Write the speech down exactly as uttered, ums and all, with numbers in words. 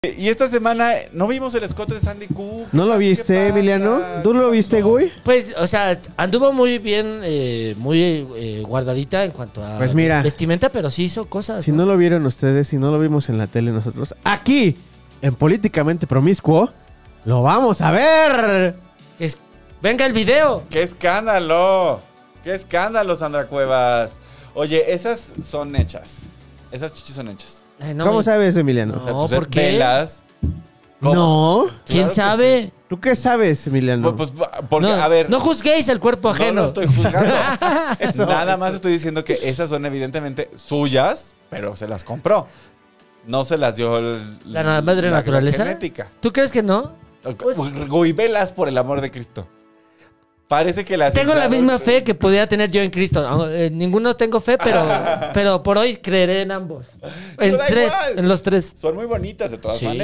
Y esta semana no vimos el escote de Sandy Cook. ¿No lo viste, Emiliano? ¿Tú lo viste, güey? Pues, o sea, anduvo muy bien, eh, muy eh, guardadita en cuanto a pues mira, vestimenta, pero sí hizo cosas. Si ¿no? no lo vieron ustedes, si no lo vimos en la tele nosotros, aquí, en Políticamente Promiscuo, lo vamos a ver. Es, ¡venga el video! ¡Qué escándalo! ¡Qué escándalo, Sandra Cuevas! Oye, esas son hechas. Esas chichis son hechas. Ay, no, ¿Cómo me... sabes, Emiliano? No, O sea, pues, ¿por qué? Velas. ¿Cómo? No. ¿Quién Claro que sabe? sí. ¿Tú qué sabes, Emiliano? Pues, pues, porque, no, a ver. no juzguéis el cuerpo ajeno. No lo estoy juzgando. Eso, Nada eso. más estoy diciendo que esas son evidentemente suyas, pero se las compró. No se las dio el- ¿La madre naturaleza? genética. ¿Tú crees que no? Pues- Uy, velas, por el amor de Cristo. Parece que las Tengo la inflaron, misma pero- fe que podía tener yo en Cristo. Eh, ninguno tengo fe, pero, pero por hoy creeré en ambos. En Pero da tres, igual. en los tres. Son muy bonitas de todas Sí. maneras.